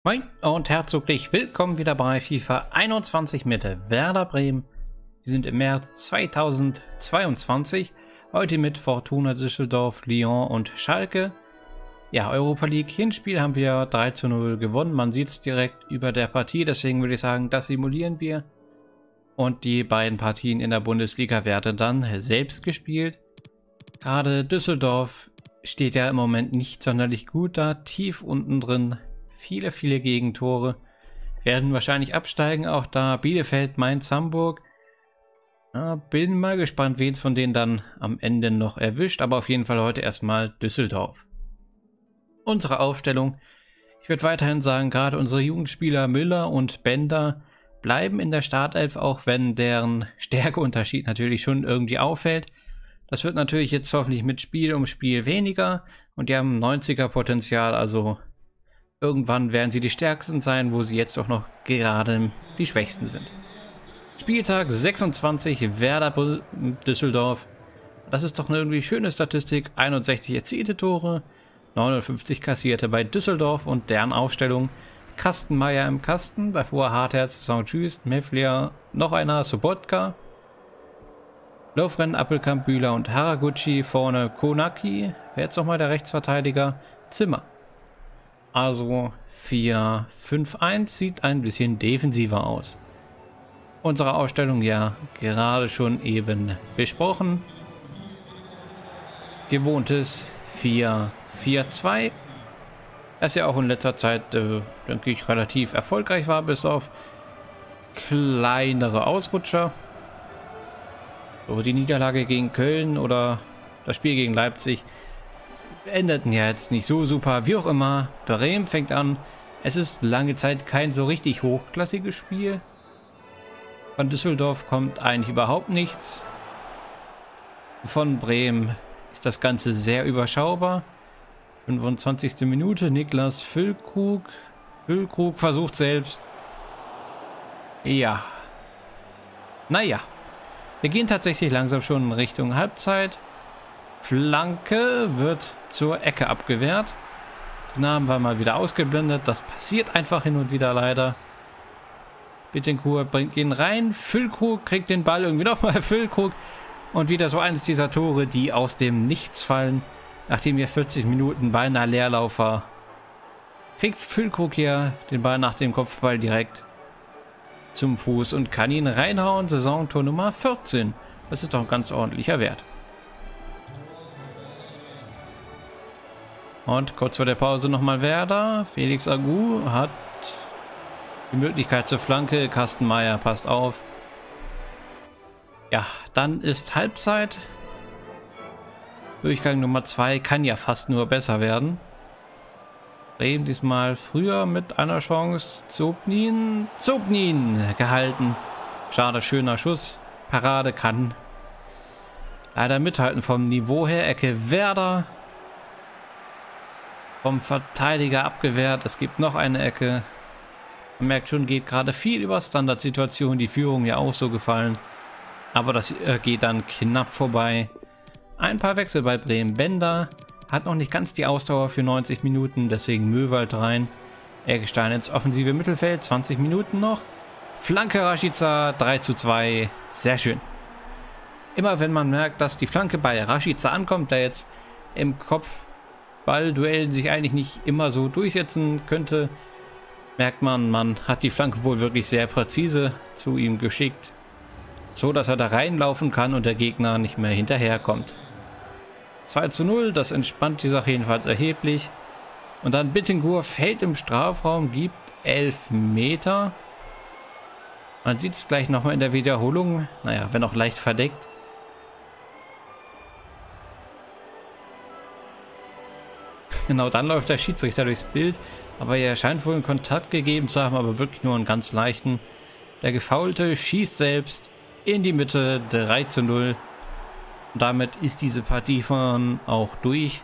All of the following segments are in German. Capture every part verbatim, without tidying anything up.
Moin und herzlich willkommen wieder bei FIFA einundzwanzig mit Werder Bremen. Wir sind im März zweitausendzweiundzwanzig, heute mit Fortuna Düsseldorf, Lyon und Schalke. Ja, Europa League Hinspiel haben wir drei zu null gewonnen, man sieht es direkt über der Partie, deswegen würde ich sagen, das simulieren wir. Und die beiden Partien in der Bundesliga werden dann selbst gespielt. Gerade Düsseldorf steht ja im Moment nicht sonderlich gut da, tief unten drin. Viele, viele Gegentore. Werden wahrscheinlich absteigen, auch da Bielefeld, Mainz, Hamburg. Ja, bin mal gespannt, wen es von denen dann am Ende noch erwischt. Aber auf jeden Fall heute erstmal Düsseldorf. Unsere Aufstellung. Ich würde weiterhin sagen, gerade unsere Jugendspieler Müller und Bender bleiben in der Startelf, auch wenn deren Stärkeunterschied natürlich schon irgendwie auffällt. Das wird natürlich jetzt hoffentlich mit Spiel um Spiel weniger. Und die haben neunziger Potenzial, also irgendwann werden sie die stärksten sein, wo sie jetzt auch noch gerade die schwächsten sind. Spieltag sechsundzwanzig, Werder Düsseldorf. Das ist doch eine irgendwie schöne Statistik. einundsechzig erzielte Tore, neunundfünfzig kassierte bei Düsseldorf und deren Aufstellung. Kastenmeier im Kasten, davor Hartherz, Saint-Just, Meflier, noch einer, Sobotka. Lofren, Appelkamp, Bühler und Haraguchi, vorne Konaki. Wer jetzt nochmal der Rechtsverteidiger? Zimmer. Also vier fünf eins sieht ein bisschen defensiver aus. Unsere Ausstellung ja gerade schon eben besprochen. Gewohntes vier vier zwei. Das ja auch in letzter Zeit, äh, denke ich, relativ erfolgreich war, bis auf kleinere Ausrutscher. So, die Niederlage gegen Köln oder das Spiel gegen Leipzig endeten ja jetzt nicht so super, wie auch immer. Bremen fängt an. Es ist lange Zeit kein so richtig hochklassiges Spiel. Von Düsseldorf kommt eigentlich überhaupt nichts. Von Bremen ist das Ganze sehr überschaubar. fünfundzwanzigste Minute, Niklas Füllkrug. Füllkrug versucht selbst. Ja. Naja. Wir gehen tatsächlich langsam schon in Richtung Halbzeit. Flanke wird zur Ecke abgewehrt. Den haben wir mal wieder ausgeblendet. Das passiert einfach hin und wieder leider. Bittencourt bringt ihn rein. Füllkrug kriegt den Ball irgendwie nochmal. Füllkrug. Und wieder so eines dieser Tore, die aus dem Nichts fallen. Nachdem wir vierzig Minuten beinahe Leerlauf war, kriegt Füllkrug hier den Ball nach dem Kopfball direkt zum Fuß und kann ihn reinhauen. Saisontor Nummer vierzehn. Das ist doch ein ganz ordentlicher Wert. Und kurz vor der Pause nochmal Werder. Felix Agu hat die Möglichkeit zur Flanke. Kastenmeier passt auf. Ja, dann ist Halbzeit. Durchgang Nummer zwei kann ja fast nur besser werden. Bremen diesmal früher mit einer Chance. Zobnin. Zobnin gehalten. Schade, schöner Schuss. Parade kann leider mithalten vom Niveau her. Ecke Werder. Vom Verteidiger abgewehrt. Es gibt noch eine Ecke. Man merkt schon, geht gerade viel über Standardsituationen. Die Führung ja auch so gefallen. Aber das geht dann knapp vorbei. Ein paar Wechsel bei Bremen. Bender hat noch nicht ganz die Ausdauer für neunzig Minuten. Deswegen Möwald rein. Eggestein ins offensive Mittelfeld. zwanzig Minuten noch. Flanke Rashica. drei zu zwei. Sehr schön. Immer wenn man merkt, dass die Flanke bei Rashica ankommt, der jetzt im Kopf Ballduellen sich eigentlich nicht immer so durchsetzen könnte, merkt man, man hat die Flanke wohl wirklich sehr präzise zu ihm geschickt, so dass er da reinlaufen kann und der Gegner nicht mehr hinterherkommt. zwei zu null, das entspannt die Sache jedenfalls erheblich. Und dann Bittencourt fällt im Strafraum, gibt elf Meter. Man sieht es gleich nochmal in der Wiederholung, naja, wenn auch leicht verdeckt. Genau, dann läuft der Schiedsrichter durchs Bild, aber er scheint wohl einen Kontakt gegeben zu haben, aber wirklich nur einen ganz leichten. Der Gefaulte schießt selbst in die Mitte, drei zu null. Und damit ist diese Partie von auch durch.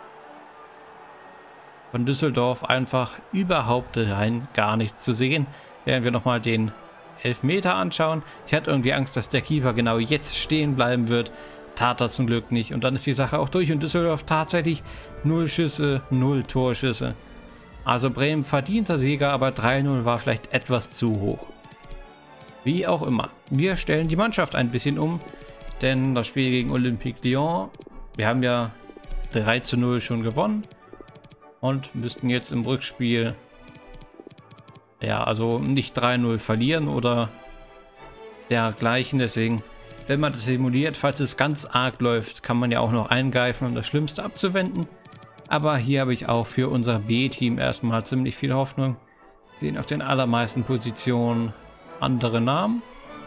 Von Düsseldorf einfach überhaupt rein gar nichts zu sehen. Während wir nochmal den Elfmeter anschauen. Ich hatte irgendwie Angst, dass der Keeper genau jetzt stehen bleiben wird. Tat er zum Glück nicht. Und dann ist die Sache auch durch und Düsseldorf tatsächlich null Schüsse, null Torschüsse. Also Bremen verdienter Sieger, aber drei null war vielleicht etwas zu hoch. Wie auch immer. Wir stellen die Mannschaft ein bisschen um, denn das Spiel gegen Olympique Lyon, wir haben ja drei zu null schon gewonnen und müssten jetzt im Rückspiel, ja, also nicht drei null verlieren oder dergleichen. Deswegen, wenn man das simuliert, falls es ganz arg läuft, kann man ja auch noch eingreifen, um das Schlimmste abzuwenden. Aber hier habe ich auch für unser B-Team erstmal ziemlich viel Hoffnung. Wir sehen auf den allermeisten Positionen andere Namen.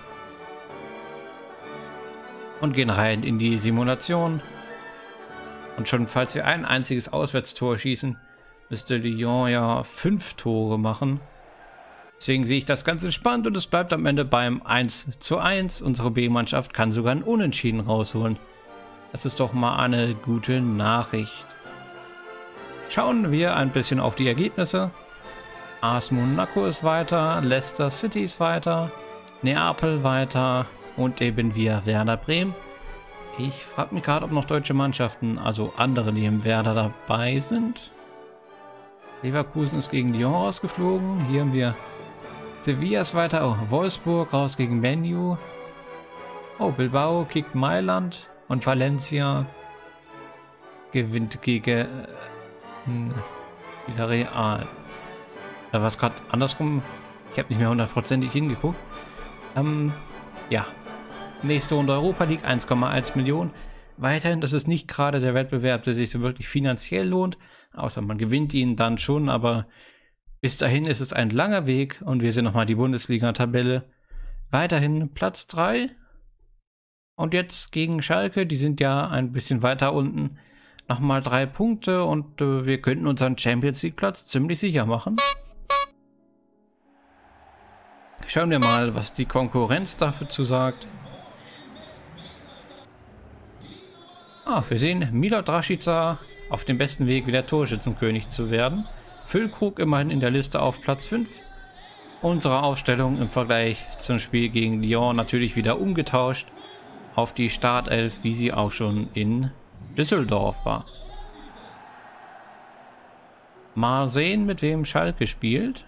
Und gehen rein in die Simulation. Und schon falls wir ein einziges Auswärtstor schießen, müsste Lyon ja fünf Tore machen. Deswegen sehe ich das ganz entspannt und es bleibt am Ende beim eins zu eins. Unsere B-Mannschaft kann sogar ein Unentschieden rausholen. Das ist doch mal eine gute Nachricht. Schauen wir ein bisschen auf die Ergebnisse. A S Monaco ist weiter, Leicester City ist weiter, Neapel weiter und eben wir Werder Bremen. Ich frage mich gerade, ob noch deutsche Mannschaften, also andere neben Werder dabei sind. Leverkusen ist gegen Lyon rausgeflogen. Hier haben wir Sevilla ist weiter, oh, Wolfsburg raus gegen Man U. Oh, Bilbao kickt Mailand und Valencia gewinnt gegen äh, Villarreal. Da war es gerade andersrum. Ich habe nicht mehr hundertprozentig hingeguckt. Ähm, ja. Nächste Runde Europa League, eins Komma eins Millionen. Weiterhin, das ist nicht gerade der Wettbewerb, der sich so wirklich finanziell lohnt. Außer man gewinnt ihn dann schon, aber bis dahin ist es ein langer Weg und wir sehen nochmal die Bundesliga-Tabelle. Weiterhin Platz drei. Und jetzt gegen Schalke, die sind ja ein bisschen weiter unten. Nochmal drei Punkte und äh, wir könnten unseren Champions League Platz ziemlich sicher machen. Schauen wir mal, was die Konkurrenz dazu sagt. Ah, wir sehen Milot Rashica auf dem besten Weg, wieder Torschützenkönig zu werden. Füllkrug immerhin in der Liste auf Platz fünf. Unsere Aufstellung im Vergleich zum Spiel gegen Lyon natürlich wieder umgetauscht auf die Startelf, wie sie auch schon in Düsseldorf war. Mal sehen, mit wem Schalke spielt.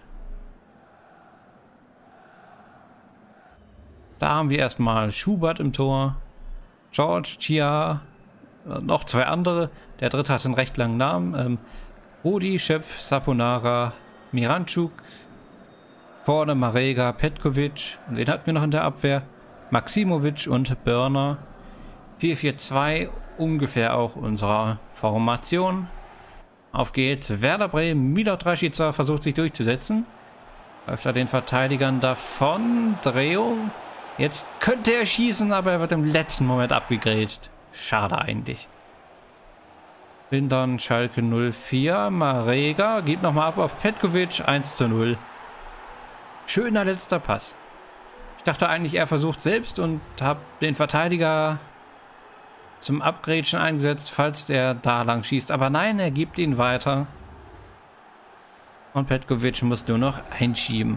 Da haben wir erstmal Schubert im Tor, George, Chia, noch zwei andere. Der dritte hat einen recht langen Namen. Ähm, Rudi, Schöpf, Saponara, Miranchuk, vorne Marega, Petkovic. Und wen hatten wir noch in der Abwehr? Maximovic und Börner. vier vier zwei, ungefähr auch unsere Formation. Auf geht's. Werder Bremen, Milot Rashica versucht sich durchzusetzen. Läuft er den Verteidigern davon. Drehung. Jetzt könnte er schießen, aber er wird im letzten Moment abgegrätscht. Schade eigentlich. Bin dann Schalke null vier. Marega geht nochmal ab auf Petkovic. eins zu null. Schöner letzter Pass. Ich dachte eigentlich, er versucht selbst und habe den Verteidiger zum Abgrätschen eingesetzt, falls der da lang schießt. Aber nein, er gibt ihn weiter. Und Petkovic muss nur noch einschieben.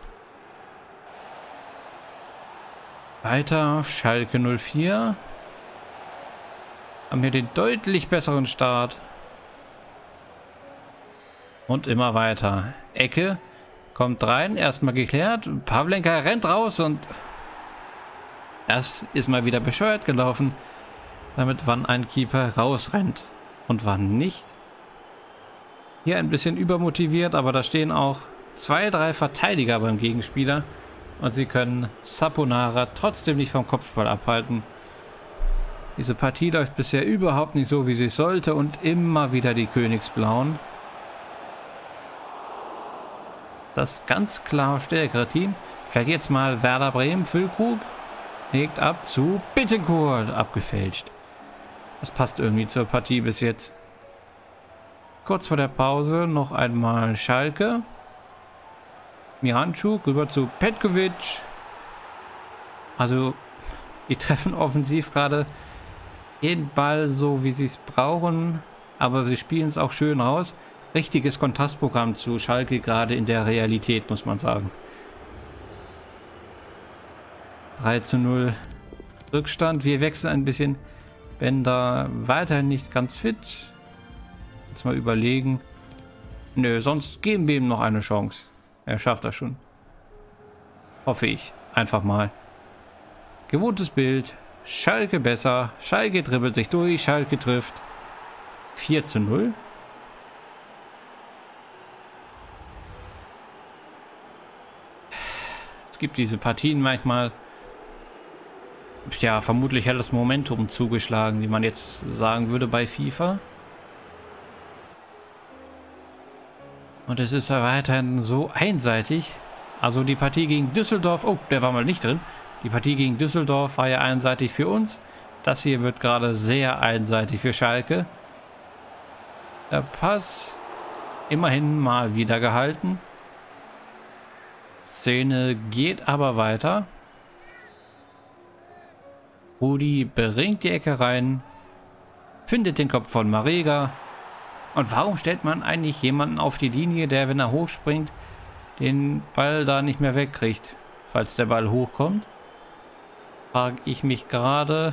Weiter, Schalke null vier. Haben hier den deutlich besseren Start. Und immer weiter. Ecke. Kommt rein, erstmal geklärt. Pavlenka rennt raus und das ist mal wieder bescheuert gelaufen. Damit wann ein Keeper rausrennt und wann nicht. Hier ein bisschen übermotiviert, aber da stehen auch zwei, drei Verteidiger beim Gegenspieler. Und sie können Saponara trotzdem nicht vom Kopfball abhalten. Diese Partie läuft bisher überhaupt nicht so, wie sie sollte. Und immer wieder die Königsblauen. Das ganz klar stärkere Team. Vielleicht jetzt mal Werder Bremen. Füllkrug legt ab zu Bittencourt. Abgefälscht. Das passt irgendwie zur Partie bis jetzt. Kurz vor der Pause noch einmal Schalke. Miranchuk rüber zu Petkovic. Also, die treffen offensiv gerade jeden Ball so, wie sie es brauchen. Aber sie spielen es auch schön raus. Richtiges Kontrastprogramm zu Schalke, gerade in der Realität, muss man sagen. drei zu null Rückstand. Wir wechseln ein bisschen. Bender weiterhin nicht ganz fit. Jetzt mal überlegen. Nö, sonst geben wir ihm noch eine Chance. Er schafft das schon. Hoffe ich. Einfach mal. Gewohntes Bild. Schalke besser. Schalke dribbelt sich durch. Schalke trifft. vier zu null. Es gibt diese Partien manchmal. Ja, vermutlich hat das Momentum zugeschlagen, wie man jetzt sagen würde bei FIFA. Und es ist weiterhin so einseitig. Also die Partie gegen Düsseldorf, oh, der war mal nicht drin. Die Partie gegen Düsseldorf war ja einseitig für uns. Das hier wird gerade sehr einseitig für Schalke. Der Pass immerhin mal wieder gehalten. Szene geht aber weiter. Rudi bringt die Ecke rein, findet den Kopf von Marega. Und warum stellt man eigentlich jemanden auf die Linie, der, wenn er hochspringt, den Ball da nicht mehr wegkriegt, falls der Ball hochkommt? Frage ich mich gerade.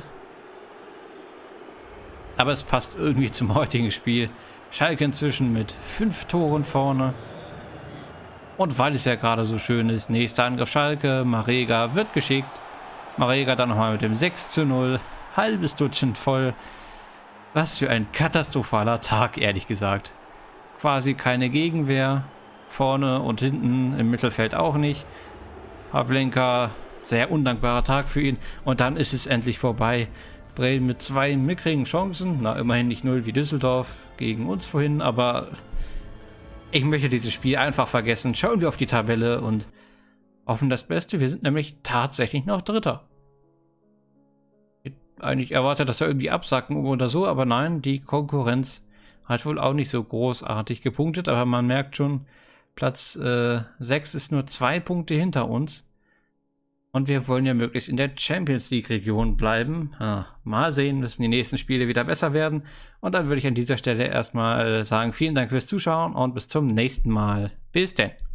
Aber es passt irgendwie zum heutigen Spiel. Schalke inzwischen mit fünf Toren vorne. Und weil es ja gerade so schön ist, nächster Angriff Schalke, Marega wird geschickt. Marega dann nochmal mit dem sechs zu null. Halbes Dutzend voll. Was für ein katastrophaler Tag, ehrlich gesagt. Quasi keine Gegenwehr. Vorne und hinten im Mittelfeld auch nicht. Pavlenka, sehr undankbarer Tag für ihn. Und dann ist es endlich vorbei. Bremen mit zwei mickrigen Chancen. Na, immerhin nicht null wie Düsseldorf gegen uns vorhin. Aber ich möchte dieses Spiel einfach vergessen. Schauen wir auf die Tabelle und hoffen das Beste. Wir sind nämlich tatsächlich noch Dritter. Eigentlich erwartet, dass wir irgendwie absacken oder so, aber nein, die Konkurrenz hat wohl auch nicht so großartig gepunktet, aber man merkt schon, Platz äh, sechs ist nur zwei Punkte hinter uns und wir wollen ja möglichst in der Champions League Region bleiben. Ah, mal sehen, müssen die nächsten Spiele wieder besser werden und dann würde ich an dieser Stelle erstmal sagen, vielen Dank fürs Zuschauen und bis zum nächsten Mal. Bis denn.